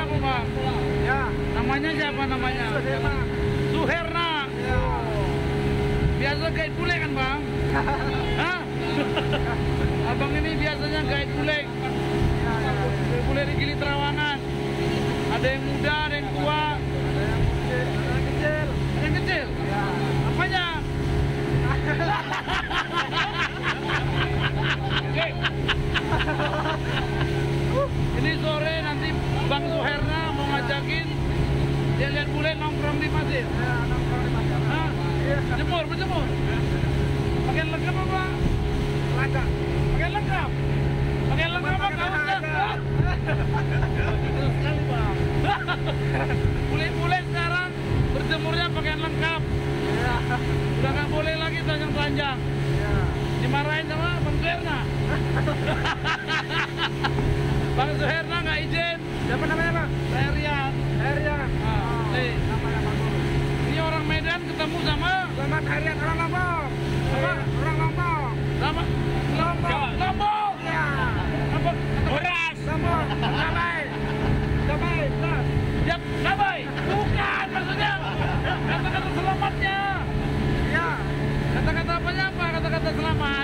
siapa Bang? Ya. Namanya siapa namanya? Suherna. Suherna. Ya. Biasa guide bule kan Bang? Hah? Abang ini biasanya guide bule. Bule di Gili Trawangan. Ada yang muda, ada yang tua. Ada yang kecil. Yang kecil? Ya. Apanya? Oke. Ini sore nanti Bang Suherna mau ngajakin dia lihat bule nongkrong di pasir. Ya, nongkrong di pasir. Hah? Iya. Berjemur. Pakai lengkap apa? Lengkap. Pakai lengkap apa? Itu sekali Bang. Bule-bule sekarang berjemurnya pakai lengkap. Ya. Udah nggak boleh lagi telanjang-telanjang. Ya. Dimarahin sama Bang Suherna. Bang Suherna nggak izin. Siapa namanya, Bang? Rian. Herian. Nih. Namanya bagus. Ini orang Medan ketemu sama Selamat Herian orang Lombok. Apa? Orang Lombok. sama Lombok. Ya. Apa? Beras. Lombok. Gabai. Beras. Ya, Gabai. Bukan maksudnya. Kata-kata selamatnya. Ya. Kata-kata apanya apa? Kata-kata selamat.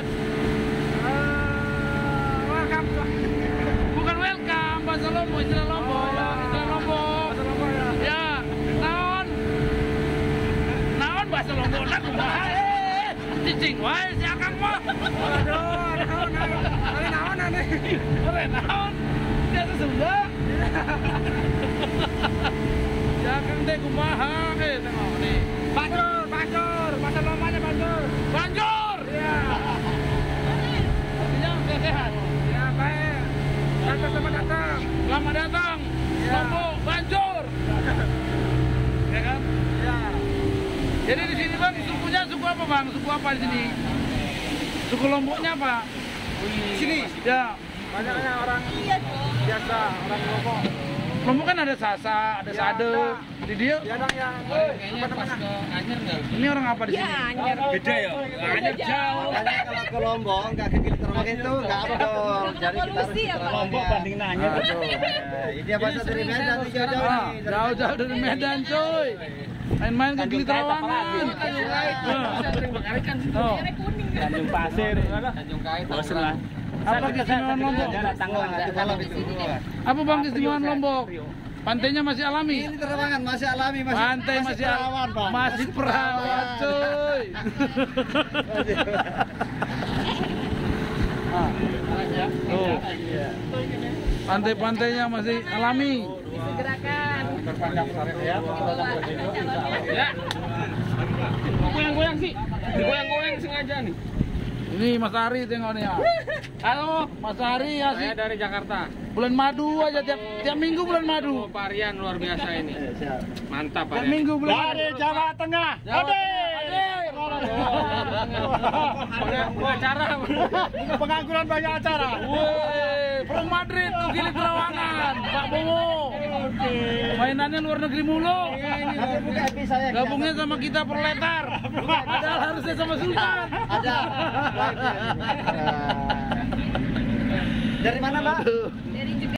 Welcome. Bukan welcome, bahasa Lombok, istilah Lombok. Oh, ya. Istilah Lombok. Bahasa Lombok ya. Ya, naon bahasa Lombok nak kumaha cicing wae si Akang mah. Aduh, naon aneh. Ore naon? Biasa Sunda. Si Akang teh kumaha tengok nih. Banjur. Bahasa Lomboknya banjur. Banjur. Iya. Artinya udah sehat. Ya, baik. Selamat datang. Selamat datang. Ya. Lombok banjur. Ya kan? Ya. Jadi di sini Bang, sukunya suku apa Bang? Suku apa di sini? Suku Lomboknya apa? Sini. Ya, Banyaknya orang biasa, orang Lombok. Lombok kan ada Sasa, ada Ya, Sade. ada. Di dia, Ya dong yang Kayaknya pas ke Anyer nggak? ini orang apa di sini? Beda ya? Anyer jauh. Makanya kalau ke Lombok nggak ke Gili Trawangan itu nggak afdol. Jadi kita harus ke Trawangan. Lombok banding Anyer. Aduh. Ini dia bahasa dari Medan nih jauh-jauh Ah, nih. jauh-jauh dari Medan coy. Main-main ke Gili Trawangan. Oh, Tanjung Pasir. Tanjung Kait. Bosen lah. apa keistimewaan Lombok? Wah, itu malam itu. Apa Bang keistimewaan Lombok? Pantainya masih alami. Ini Trawangan masih alami, Pantai masih perawan, Pak. Masih perawan coy. Tuh. Pantai-pantainya masih alami. Gerakan. Ya. Goyang-goyang sih. Goyang-goyang sengaja nih. Ini Mas Ari tengok nih ya. Halo, Mas Ari ya sih. Saya dari Jakarta. Bulan madu aja tiap minggu bulan madu. Oh, Parian luar biasa ini. Mantap Tiap Parian. minggu bulan Dari madu. Jawa Tengah. Acara. Pengangguran banyak acara. Woi, from Madrid ke Gili Trawangan, Pak Bowo. Mainannya luar negeri mulu. Gabungnya sama kita proletar. Padahal harusnya sama Sultan. Ada. Dari mana, Mbak?